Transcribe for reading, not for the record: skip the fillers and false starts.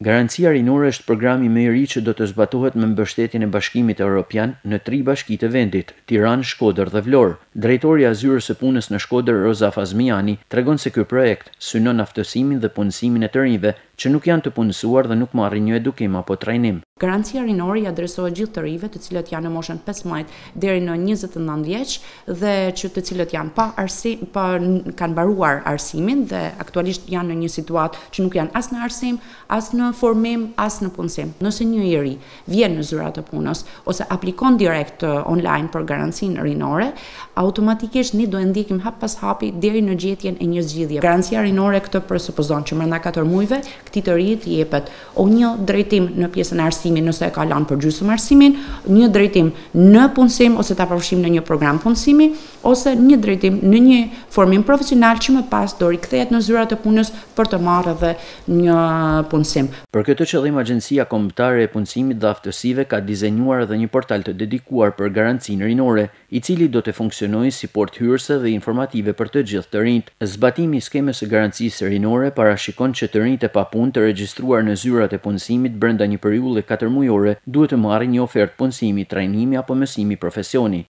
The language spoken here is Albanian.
Garancia rinore është programi më i ri që do të zbatohet me mbështetjen e Bashkimit Evropian në 3 bashki të vendit, Tiranë, Shkodër dhe Vlorë. Drejtori i Zyrës së Punës në Shkodër, Roza Fazmiani, tregon se ky projekt synon aftësimin dhe punësimin e të rinjve që nuk janë të punësuar dhe nuk marrin një edukim apo trajnim. Garancia rinore i adresohet gjithë të rinjve të cilët janë në moshën 15 deri në 29 vjeç dhe të cilët janë kanë mbaruar arsimin dhe aktualisht janë në një situatë që nuk janë as në arsim, as në formim, as në punësim. Nëse një i ri vjen në zyrat e punës ose aplikon direkt online për garancinë rinore, automatikisht ne do e ndjekim hap pas hapi deri në gjetjen e një zgjidhje. Garancia rinore këtë presupozon që brenda 4 muajve këtij të ri të jepet o një drejtim në pjesën e arsimit nëse e ka lënë për gjysmë arsimin, një drejtim në punësim ose ta përfshim në një program punësimi, ose një drejtim në një formim profesional që më pas do rikthehet në zyrat e punës për të marrë edhe një punësim. Për këtë qëllim, Agjencia Kombëtare e Punësimit dhe Aftësive ka dizenjuar edhe një portal të dedikuar për garancinë rinore, i cili do të funksionojë si port hyrëse dhe informative për të gjithë të rinjt. Zbatimi i skemës së garancisë rinore parashikon që të rinjt e papunë të regjistruar në zyrat e punësimit brenda një periudhe 4 mujore duhet të marrin një ofertë punësimi, trajnimi apo mësimi profesioni.